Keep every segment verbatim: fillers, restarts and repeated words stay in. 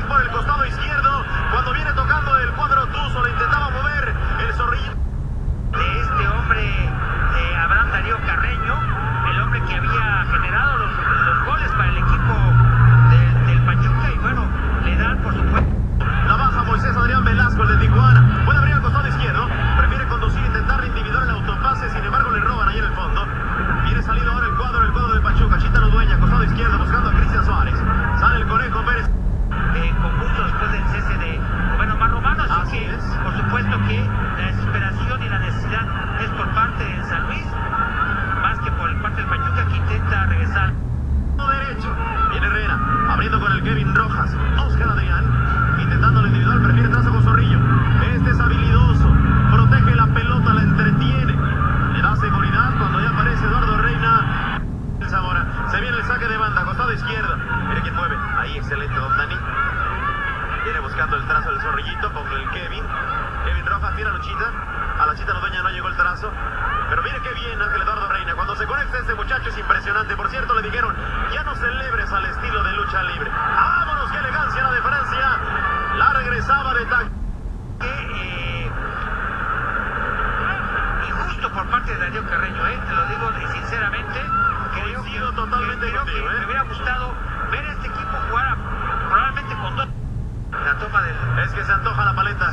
por el costado izquierdo. Cuando viene tocando el cuadro Tuzo, le intentaba mover el Zorrillito. De este hombre, de Abraham Darío Carreño, el hombre que había generado los, los goles para el equipo del, del Pachuca. Y bueno, le dan, por supuesto. La baja Moisés Adrián Velasco, el de Tijuana. Puede abrir al costado izquierdo. Prefiere conducir, intentar individuar el autopase. Sin embargo, le roban ahí en el fondo. Viene salido ahora el cuadro, el cuadro de Pachuca. Chita Ludueña, costado izquierdo, buscando a Cristian Suárez. Sale el Conejo Pérez. Eh, convulso después del cese de Rubén Omar Romano. Así, así que, es. por supuesto que la desesperación y la necesidad es por parte de San Luis, más que por parte del Pachuca, que intenta regresar. Derecho. Viene Herrera, abriendo con el Kevin Rojas. Oscar Adrián, intentando el individual, prefiere trazo con Zorrillo. Este es habilidoso, protege la pelota, la entretiene. Le da seguridad cuando ya aparece Eduardo Reina. El Zamora, se viene el saque de banda, costado izquierdo. Mire quién mueve, ahí excelente Don Dani. Viene buscando el trazo del Zorrillito con el Kevin. Kevin Rojas tira a Luchita. A la Chita Ludueña no llegó el trazo. Pero mire qué bien Ángel Eduardo Reina. Cuando se conecta este muchacho es impresionante. Por cierto, le dijeron, ya no celebres al estilo de lucha libre. ¡Vámonos! ¡Qué elegancia la de Francia! La regresaba de tac. Eh, injusto por parte de Darío Carreño, eh, te lo digo sinceramente. Creo que, totalmente creo contigo, que ¿eh? me hubiera gustado ver a este equipo jugar a, probablemente con dos. La toma del... Es que se antoja la paleta.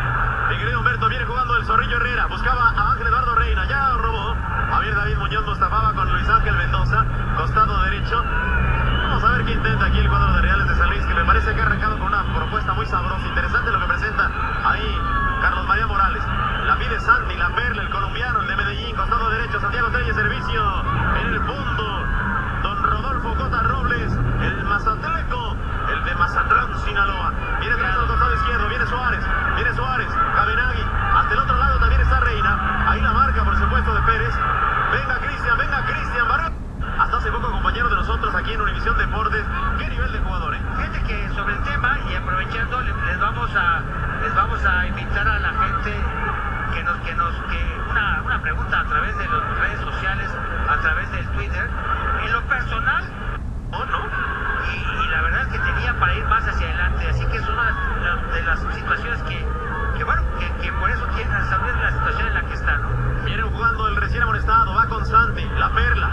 Mi querido Humberto, viene jugando el Zorrillo Herrera. Buscaba a Ángel Eduardo Reina. Ya robó. Javier David Muñoz Mustafaba con Luis Ángel Mendoza. Costado derecho. Vamos a ver qué intenta aquí el cuadro de Reales de San Luis, que me parece que ha arrancado con una propuesta muy sabrosa. Interesante lo que presenta ahí Carlos María Morales. La pide Santi, la Perla, el colombiano, el de Medellín. Costado derecho, Santiago Telles, servicio en el punto. Don Rodolfo Cota Robles, el mazatleco, el de Mazatlán, Sinaloa. Viene tras al costado izquierdo, viene Suárez, viene Suárez, Cabenagui. Hasta el otro lado también está Reina. Ahí la marca, por supuesto, de Pérez. Venga Cristian, venga Cristian Barón. Hasta hace poco compañero de nosotros aquí en Univisión Deportes. ¿Qué nivel de jugador, eh? Fíjate que sobre el tema, y aprovechando, les, les vamos a les vamos a invitar a la gente que nos, que nos, que una, una pregunta a través de las redes sociales, a través del Twitter. En lo personal, ¿o no? Y, y la verdad es que tenía para ir más hacia adelante, así que es una de las situaciones que, que bueno, que, que por eso quieren saber la situación en la que están, ¿no? Viene jugando el recién amonestado, va con Santi, la Perla,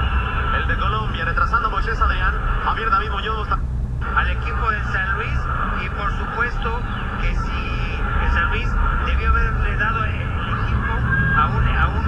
el de Colombia, retrasando a Moisés Adrián, Javier David Muñoz al equipo de San Luis. Y por supuesto que si el San Luis debió haberle dado el equipo a un, a un,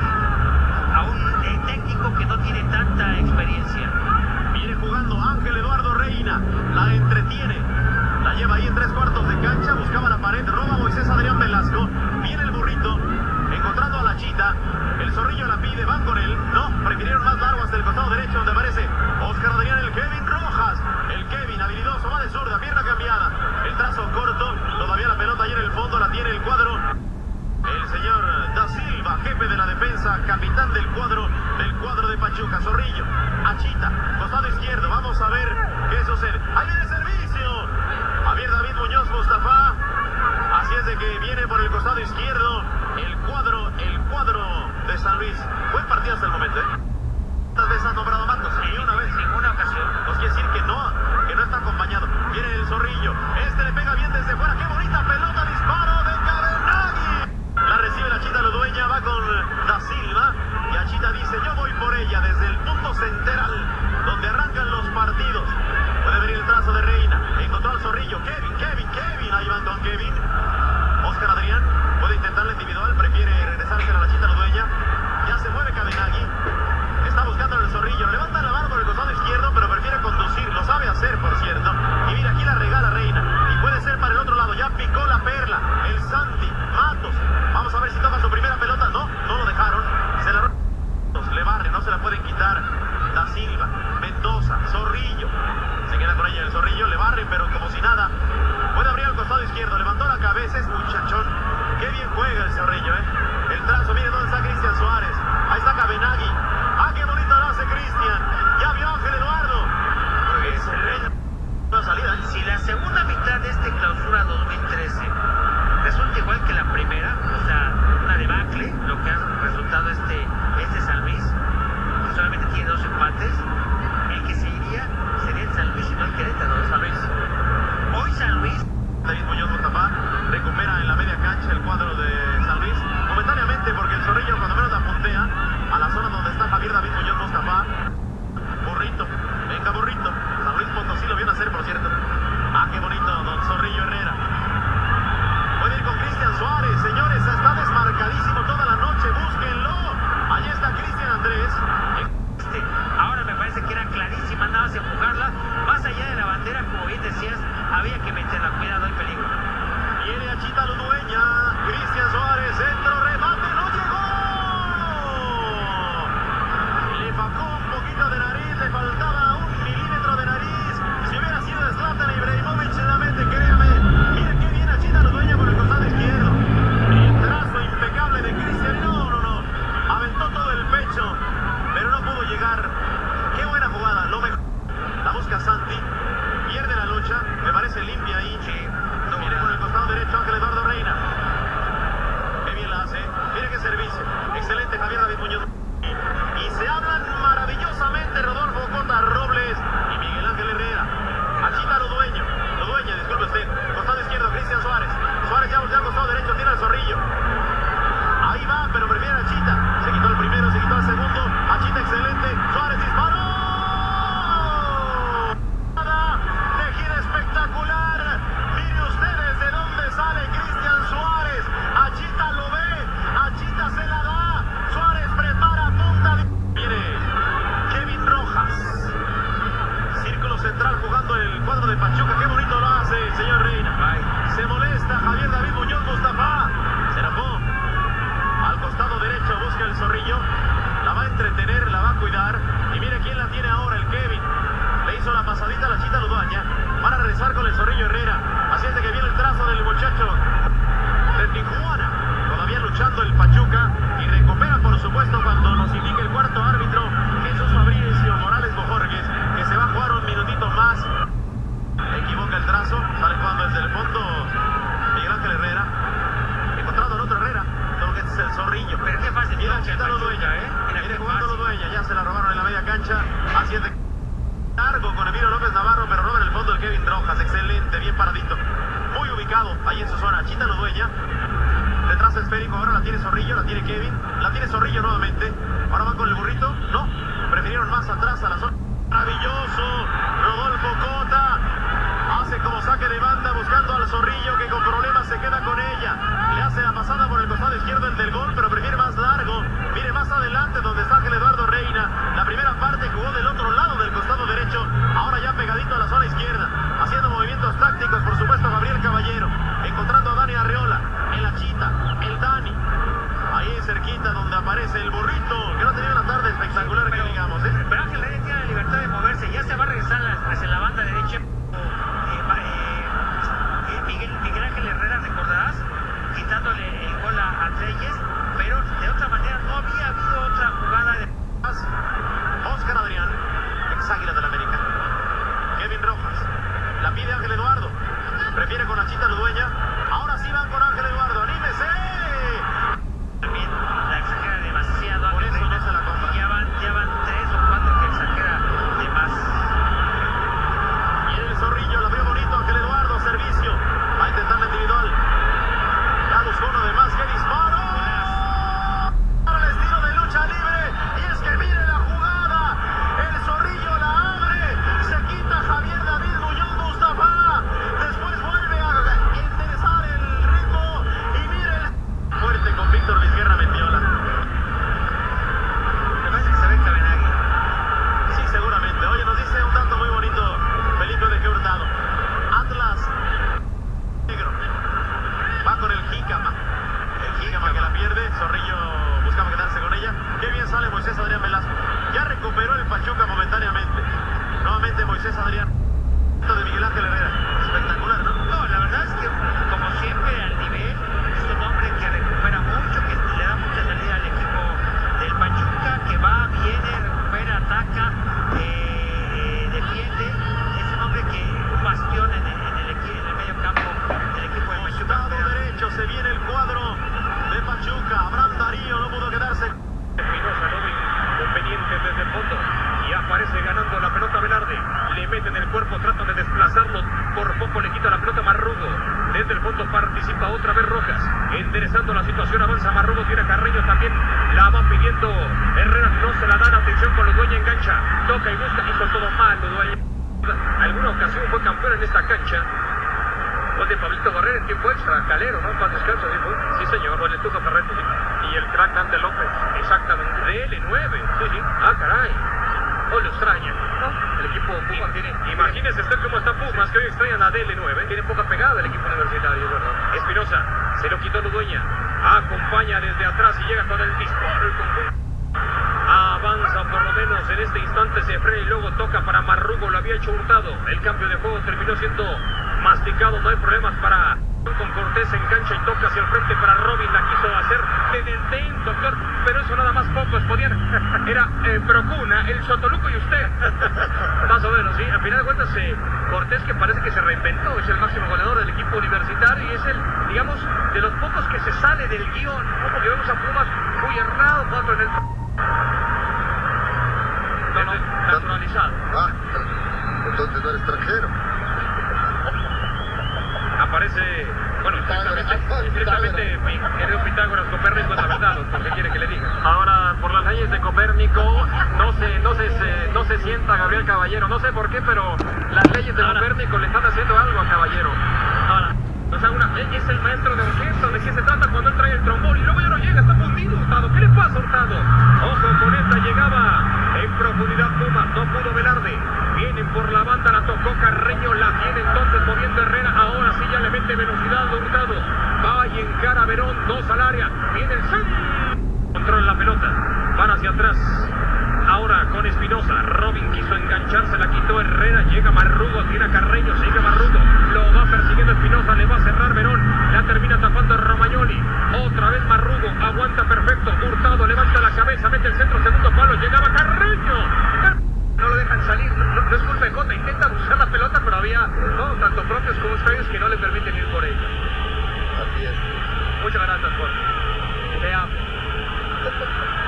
a un técnico que no tiene tanta experiencia. Viene jugando Ángel Eduardo Reina, la entretiene, la lleva ahí en tres cuartos de cancha, buscaba la pared, roba Moisés Adrián Velasco, viene el burrito, encontrando a la Chita, el Zorrillo la pide, van con él, no, prefirieron más largo hasta el costado derecho donde aparece Oscar Adrián, el Kevin Rojas, el Kevin habilidoso, va de zurda, pierna cambiada, el trazo corto, todavía la pelota ahí en el fondo, la tiene el cuadro, el señor Da Silva, jefe de la defensa, capitán del cuadro, del cuadro de Pachuca. Zorrillo, Achita, costado izquierdo, vamos a ver qué sucede. ¡Ahí viene el servicio! Javier David Muñoz Mustafa, así es de que viene por el costado izquierdo, el cuadro, el cuadro de San Luis. Buen partido hasta el momento, ¿eh? ¿Cuántas veces has nombrado a Matos? Ni una vez. Ninguna ocasión. Nos quiere decir que no, que no está acompañado. Viene el Zorrillo, este le pega bien desde fuera, ¡qué bonita pelota! ¡Disparo de Cabenagui! La recibe la Chita Ludueña, va con Da Silva y Achita dice, yo voy por ella desde el punto central donde arrancan los partidos. Puede venir el trazo de Reina, encontró al Zorrillo, Kevin, Kevin, Kevin, ahí van con Kevin. Oscar Adrián puede intentar la individual, prefiere regresarse a la Chita Ludueña. Ya se mueve Cabenagui, está buscando el Zorrillo, levanta la mano por el costado izquierdo, pero prefiere conducir, lo sabe hacer, por cierto. Y mira, aquí la regala Reina, y puede ser para el otro lado, ya picó la Perla, el Santi, Matos. Vamos a ver si toca su primera pelota, no, no lo dejaron, se la le barre, no se la pueden quitar. Da Silva, Mendoza, Zorrillo, se queda con ella el Zorrillo, le barre, pero como si nada. Puede abrir al costado izquierdo, levantó la cabeza, es muchachón. Qué bien juega el Zorrillo, eh. El trazo, mire dónde está Cristian Suárez. Ahí está Cabenagui. Ah, qué bonito lo hace Cristian. Ya vio Ángel Eduardo. Muy bien, excelente. Una salida. Si la segunda mitad de este clausura dos mil trece resulta igual que la primera, o sea, una debacle, lo que ha resultado este, este San Luis, que solamente tiene dos empates, el que se iría sería el San Luis y no el Querétaro. San Luis. Hoy San Luis Chita Ludueña, ¿eh? Viene jugando Ludueña, ya se la robaron en la media cancha. Así es de largo con Emilio López Navarro, pero roba en el fondo el Kevin Rojas. Excelente, bien paradito. Muy ubicado ahí en su zona. Chita Ludueña. Detrás esférico, ahora la tiene Zorrillo, la tiene Kevin. La tiene Zorrillo nuevamente. Ahora van con el burrito. No, prefirieron más atrás a la zona. Maravilloso. Rodolfo Cota. Hace como saque de banda buscando al Zorrillo que con problemas se queda con ella. Le hace la pasada por el costado izquierdo el del gol, pero prefiere más largo. Mire más adelante donde está Ángel Eduardo Reina. La primera parte jugó del otro lado del costado derecho. Ahora ya pegadito a la zona izquierda. Haciendo movimientos tácticos, por supuesto, Gabriel Caballero. Encontrando a Dani Arreola. En la Chita, el Dani. Ahí cerquita donde aparece el burrito. Que no ha tenido una tarde espectacular, sí, pero, que digamos, ¿eh? Pero Ángel Reina tiene la libertad de moverse. Ya se va a regresar hacia la banda derecha. Miguel, Miguel Ángel Herrera, recordarás, quitándole el gol a, a Reyes, pero de otra manera no había habido otra jugada de... Oscar Adrián, ex Águila del América. Kevin Rojas, la pide Ángel Eduardo, prefiere con la Chita Ludueña. Ahora sí van con Ángel Eduardo, ¡anímese! También la exagera demasiado. Por eso no se la compra. Ya van, ya van tres o cuatro que exagera de más. Y el Zorrillo, la vio bonito, Ángel Eduardo, servicio. Va a intentar la individual. Ya buscó uno de más. ¡Qué disparo! Para el estilo de lucha libre. Y es que mire la jugada. El Zorrillo la abre. Se quita Javier David Muñoz Mustafa. Después vuelve a interesar el ritmo. Y mire el... Fuerte con Víctor Vizquerra Mendiola. Me parece que se ve Cabenagui. Sí, seguramente. Oye, nos dice un dato muy bonito Felipe de Hurtado. Atlas negro. Va con el Jícama. El Jícama que la pierde. Zorrillo buscaba quedarse con ella. Qué bien sale Moisés Adrián Velasco. Ya recuperó el Pachuca momentáneamente. Nuevamente Moisés Adrián. De Miguel Ángel Herrera. Espectacular, ¿no? No, la verdad es que, como siempre, al nivel, es un hombre que recupera mucho, que le da mucha salida al equipo del Pachuca, que va, viene, recupera, ataca, eh, defiende. Es un hombre que un bastión en el, en el, en el medio campo del equipo de Pachuca. Costado derecho se viene el cuadro de Pachuca. Abraham Darío no pudo quedarse. Espinosa, no conveniente desde el fondo. Y aparece ganando la pelota Velarde. Le meten el cuerpo, tratan de desplazarlo. Por poco le quita la pelota Marrugo. Desde el fondo participa otra vez Rojas. Enderezando la situación, avanza Marrugo. Tiene a Carreño también. La va pidiendo Herrera. No se la dan. Atención con Ludueña, engancha. Toca y busca. Hizo todo mal Ludueña. Alguna ocasión fue campeón en esta cancha. Gol de Pablito Barrera en tiempo extra. Calero, ¿no? Para descanso, ¿sí fue? Sí, señor. Gol de Tuca Ferretti, sí. Y el crack Dante López. Exactamente. De L nueve. Sí, sí. Ah, caray. Oh, lo extraña, ¿no? El equipo Pumas tiene... Imagínese usted cómo está Pumas, que hoy extrañan la D L nueve. Tiene poca pegada el equipo universitario, ¿verdad? Espinosa, se lo quitó Ludueña. Acompaña desde atrás y llega con el disparo. El conjunto avanza por lo menos en este instante, se frena y luego toca para Marrugo. Lo había hecho Hurtado. El cambio de juego terminó siendo masticado. No hay problemas para... Con Cortés engancha y toca hacia el frente para Robin. La quiso hacer de desdén, doctor, pero eso nada más pocos podían. Era eh, Procuna, el Sotoluco y usted. Más o menos, sí. Al final de cuentas, eh, Cortés, que parece que se reinventó, es el máximo goleador del equipo universitario y es el, digamos, de los pocos que se sale del guión, ¿no? Porque vemos a Pumas muy errado, cuatro en el... No, no, naturalizado. Ah, entonces no eres extranjero. Aparece, bueno, estrictamente, estrictamente mi querido Pitágoras Copérnico es la verdad, doctor, ¿qué quiere que le diga? Ahora, por las leyes de Copérnico, no se, no se, se, no se sienta Gabriel Caballero, no sé por qué, pero las leyes de Ahora, Copérnico le están haciendo algo a Caballero. Ahora, o sea, una, es el maestro de orquesta, ¿de qué se trata cuando él trae el trombón? Y luego ya no llega, está fundido Hurtado, ¿qué le pasa Hurtado? Ojo con esta, llegaba en profundidad Pumas, no pudo Velarde. Vienen por la banda, la tocó Carreño, la tiene entonces moviendo Herrera. Ahora sí ya le mete velocidad a Hurtado. Va y encara a Verón, dos al área. Viene el centro. Controla la pelota. Van hacia atrás. Ahora con Espinosa. Robin quiso engancharse, la quitó Herrera. Llega Marrugo, tiene a Carreño, sigue Marrugo. Lo va persiguiendo Espinosa, le va a cerrar Verón. La termina tapando Romagnoli. Otra vez Marrugo, aguanta perfecto. Hurtado levanta la cabeza, mete el centro, segundo palo. Llegaba Carreño. No lo dejan salir, no, no, no es culpa de Jota, intenta buscar la pelota, pero había no, tanto propios como extraños que no le permiten ir por ella. Así es. Muchas gracias, Jorge. Te amo.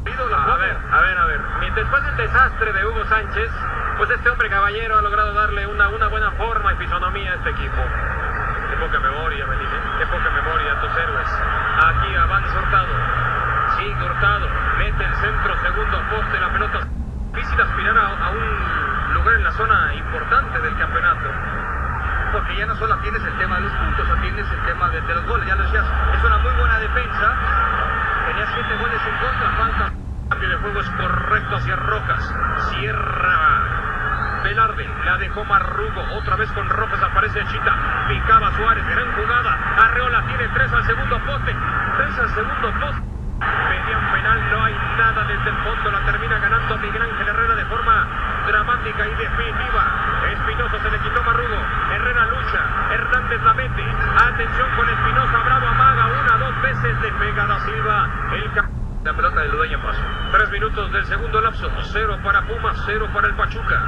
A ver, a ver, a ver. Después del desastre de Hugo Sánchez, pues este hombre Caballero ha logrado darle una, una buena forma y fisonomía a este equipo. Qué poca memoria, Melina. Qué poca memoria a tus héroes. Aquí avanza Hurtado. Sigue Hurtado. Mete el centro, segundo poste, la pelota. Difícil aspirar a, a un lugar en la zona importante del campeonato. Porque ya no solo tienes el tema de los puntos, tienes el tema de, de los goles. Ya lo decías, es una muy buena defensa. Tenía siete goles en contra, falta. Cambio de juego es correcto hacia Rojas. Cierra Velarde, la dejó Marrugo. Otra vez con Rojas aparece Chita. Picaba Suárez, gran jugada. Arreola tiene tres al segundo poste. Tres al segundo poste. Pedían penal, no hay nada desde el fondo. La termina ganando Miguel Ángel Herrera de forma dramática y definitiva. Espinosa se le quitó Marrugo. Herrera lucha. Hernández la mete. Atención con Espinosa. Bravo, amaga una, dos veces. Le pega a Da Silva. El La pelota de Ludueña pasó. Tres minutos del segundo lapso. Cero para Pumas, cero para el Pachuca.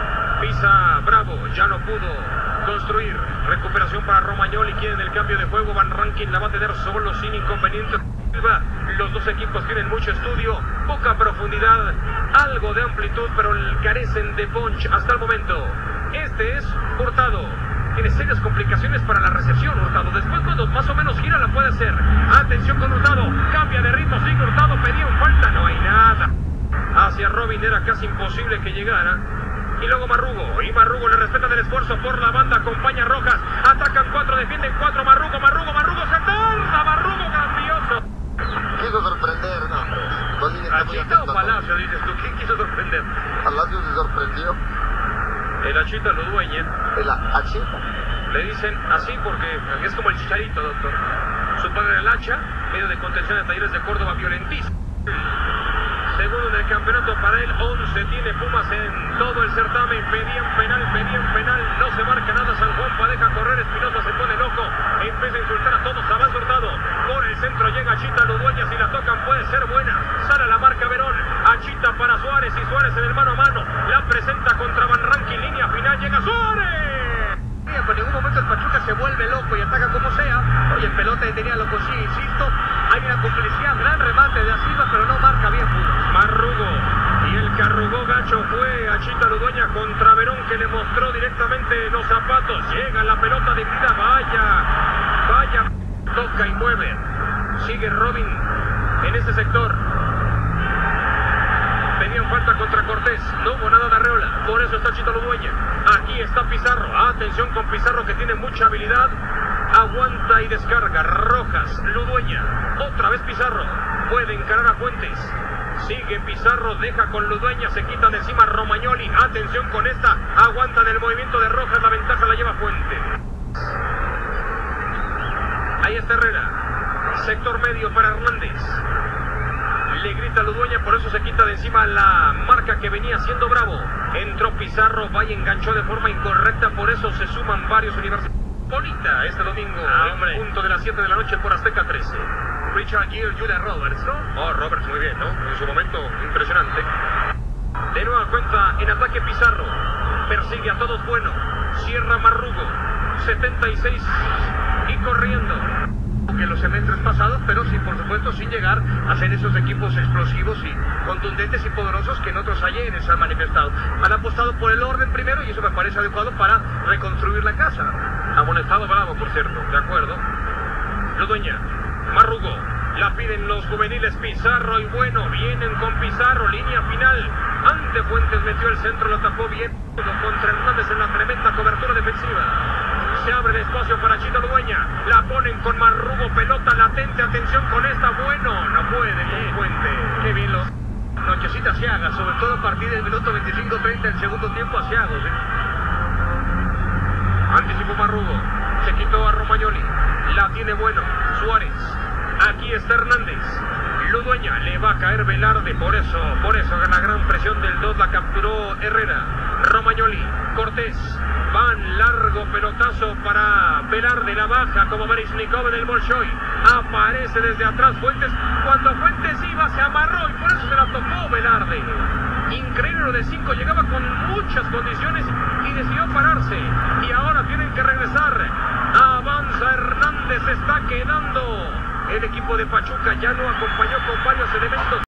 Pisa Bravo, ya no pudo construir. Recuperación para Romagnoli, quieren el cambio de juego. Van Rankin la va a tener solo sin inconveniente. Los dos equipos tienen mucho estudio, poca profundidad, algo de amplitud, pero carecen de punch hasta el momento. Este es Hurtado. Tiene serias complicaciones para la recepción, Hurtado. Después cuando más o menos gira la puede hacer. Atención con Hurtado. Cambia de ritmo, sigue Hurtado. Pedía un falta, no hay nada. Hacia Robin era casi imposible que llegara. Y luego Marrugo. Y Marrugo le respetan el esfuerzo por la banda. Acompaña a Rojas. Atacan cuatro, defienden cuatro. Marrugo, Marrugo, Marrugo. Se tarda. Marrugo grandioso. Quiso sorprender, no, hombre. ¿Achita o Palacio, dices tú? ¿Quién quiso sorprender? Palacio se sorprendió. El Achita Ludueña. El Achita. Le dicen así porque es como el Chicharito, doctor. Su padre era el Hacha, medio de contención de Talleres de Córdoba, violentísimo. Segundo en el campeonato para él, once tiene Pumas en todo el certamen. Pedían penal, pedían penal, no se marca nada. San Juanpa deja correr, Espinosa se pone loco, empieza a insultar a todos, avanza Hurtado. Por el centro llega Achita Ludueña, si la tocan puede ser buena. Sale a la marca Verón, Achita para Suárez y Suárez en el mano a mano. La presenta contra Van Rankin, línea final, llega Suárez. En ningún momento el Pachuca se vuelve loco y ataca como sea. Oye, el pelota tenía loco, sí, insisto. Hay una complicidad, gran remate de Da Silva, pero no marca bien Pumas. Marrugo. Y el que arrugó gacho fue Achita Ludueña contra Verón, que le mostró directamente los zapatos. Llega la pelota dividida, vaya, vaya, toca y mueve. Sigue Robin en este sector. Pedían falta contra Cortés, no hubo nada de Arreola, por eso está Achita Ludueña. Aquí está Pizarro, atención con Pizarro que tiene mucha habilidad. Aguanta y descarga, Rojas, Ludueña, otra vez Pizarro, puede encarar a Fuentes. Sigue Pizarro, deja con Ludueña, se quitan de encima Romagnoli. Atención con esta, aguantan el movimiento de Rojas, la ventaja la lleva Fuentes. Ahí está Herrera, sector medio para Hernández. Le grita Ludueña, por eso se quita de encima la marca que venía siendo Bravo. Entró Pizarro, va y enganchó de forma incorrecta, por eso se suman varios universitarios. Bonita este domingo, ah, en punto de las siete de la noche por Azteca trece. Richard Gere, Julia Roberts, ¿no? Oh, Roberts muy bien, ¿no? En su momento, impresionante. De nueva cuenta, en ataque Pizarro. Persigue a todos bueno. Cierra Marrugo. setenta y seis y corriendo. Que los semestres pasados, pero sí, por supuesto, sin llegar a ser esos equipos explosivos y contundentes y poderosos que en otros ayeres han manifestado. Han apostado por el orden primero y eso me parece adecuado para reconstruir la casa. Amonestado Bravo, por cierto, de acuerdo. Ludueña, Marrugo, la piden los juveniles, Pizarro y bueno, vienen con Pizarro, línea final. Ante Fuentes metió el centro, lo tapó bien contra Hernández en la tremenda cobertura defensiva. Se abre el espacio para Achita Ludueña. La ponen con Marrugo, pelota latente. Atención con esta. Bueno, no puede con Fuente. Qué bien los Nochecita Asiaga, sobre todo a partir del minuto veinticinco treinta del segundo tiempo Asiagos. ¿eh? Anticipó Marrugo. Se quitó a Romagnoli. La tiene bueno. Suárez. Aquí está Hernández. Ludueña, le va a caer Velarde. Por eso, por eso la gran presión del dos la capturó Herrera. Romagnoli. Cortés. Van, largo pelotazo para Velarde, la baja como Beresnikov en el Bolshoi. Aparece desde atrás Fuentes. Cuando Fuentes iba, se amarró y por eso se la tocó Velarde. Increíble lo de cinco, llegaba con muchas condiciones y decidió pararse. Y ahora tienen que regresar. Avanza Hernández, se está quedando. El equipo de Pachuca ya no acompañó con varios elementos.